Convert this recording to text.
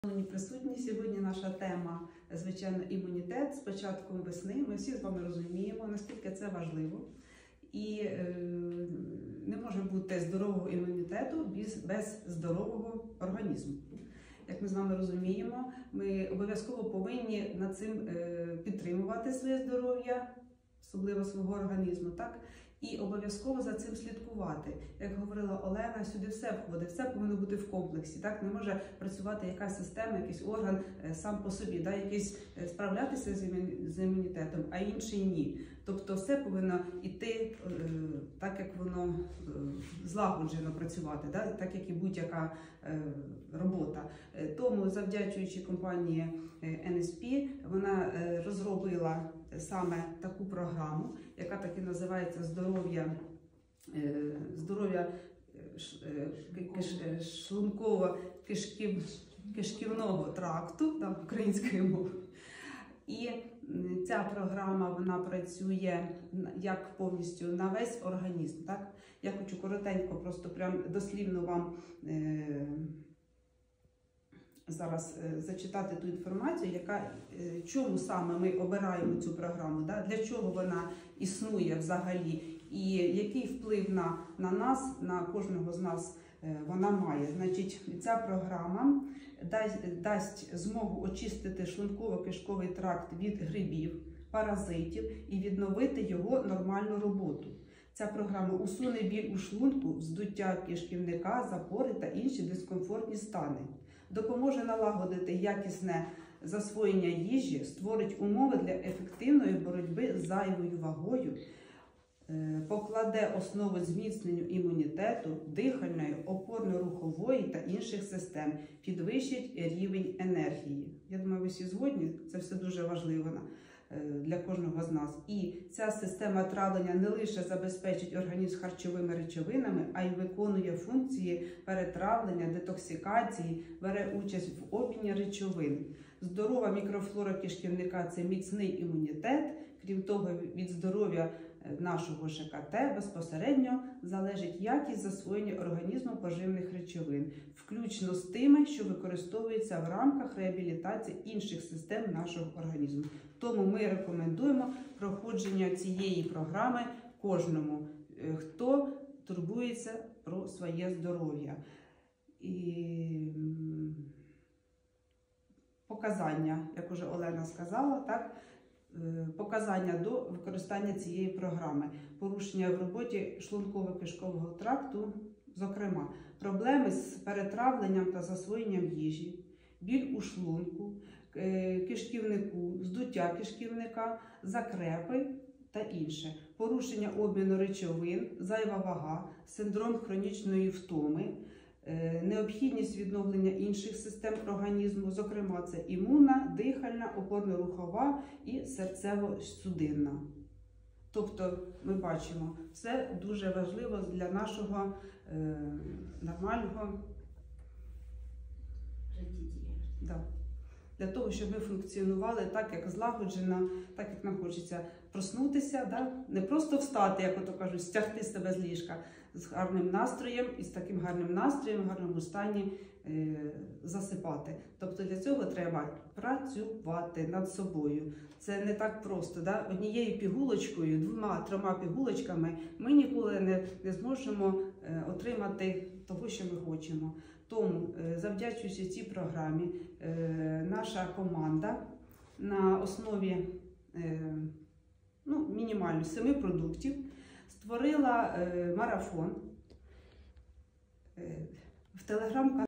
Шановні присутні, сьогодні наша тема, звичайно, імунітет. З початком весни ми всі з вами розуміємо, наскільки це важливо. І не може бути здорового імунітету без здорового організму. Як ми з вами розуміємо, ми обов'язково повинні над цим підтримувати своє здоров'я, особливо свого організму, так? І обов'язково за цим слідкувати. Як говорила Олена, сюди все входить, все повинно бути в комплексі. Так? Не може працювати якась система, якийсь орган сам по собі, да? Якийсь справлятися з імунітетом, а інший ні. Тобто все повинно йти так, як воно злагоджено працювати, да? Так як і будь-яка робота. Тому, завдячуючи компанії NSP, вона розробила саме таку програму, яка так і називається здоров'я шлунково-кишківного тракту, там, українською мовою. І ця програма, вона працює як повністю на весь організм. Так? Я хочу коротенько, просто прям дослівно вам зараз зачитати ту інформацію, чому саме ми обираємо цю програму, да? Для чого вона існує взагалі, і який вплив на нас, на кожного з нас вона має. Значить, ця програма дасть змогу очистити шлунково-кишковий тракт від грибів, паразитів і відновити його нормальну роботу. Ця програма усуне біль у шлунку, вздуття кишківника, запори та інші дискомфортні стани. Допоможе налагодити якісне засвоєння їжі, створить умови для ефективної боротьби з зайвою вагою, покладе основу зміцненню імунітету, дихальної, опорно-рухової та інших систем, підвищить рівень енергії. Я думаю, ви всі згодні, це все дуже важливо для кожного з нас. І ця система травлення не лише забезпечить організм харчовими речовинами, а й виконує функції перетравлення, детоксикації, бере участь в обміні речовин. Здорова мікрофлора кишківника – це міцний імунітет. Крім того, від здоров'я нашого ЖКТ безпосередньо залежить якість засвоєння організму поживних речовин, включно з тими, що використовуються в рамках реабілітації інших систем нашого організму. Тому ми рекомендуємо проходження цієї програми кожному, хто турбується про своє здоров'я. І показання, як уже Олена сказала, так? Показання до використання цієї програми, порушення в роботі шлунково-кишкового тракту, зокрема, проблеми з перетравленням та засвоєнням їжі, біль у шлунку, кишківнику, здуття кишківника, закрепи та інше, порушення обміну речовин, зайва вага, синдром хронічної втоми, необхідність відновлення інших систем організму, зокрема це імунна, дихальна, опорно-рухова і серцево-судинна. Тобто ми бачимо, це дуже важливо для нашого нормального життєдіяльності. Для того, щоб ми функціонували так, як злагоджено, так, як нам хочеться проснутися, да? Не просто встати, як ото кажуть, стягти себе з ліжка, з гарним настроєм і з таким гарним настроєм, в гарному стані засипати. Тобто для цього треба працювати над собою. Це не так просто. Да? Однією пігулочкою, 2-3 пігулочками ми ніколи не зможемо отримати того, що ми хочемо. Тому, завдячуючи цій програмі, наша команда на основі мінімально 7 продуктів створила марафон в телеграм-каналі.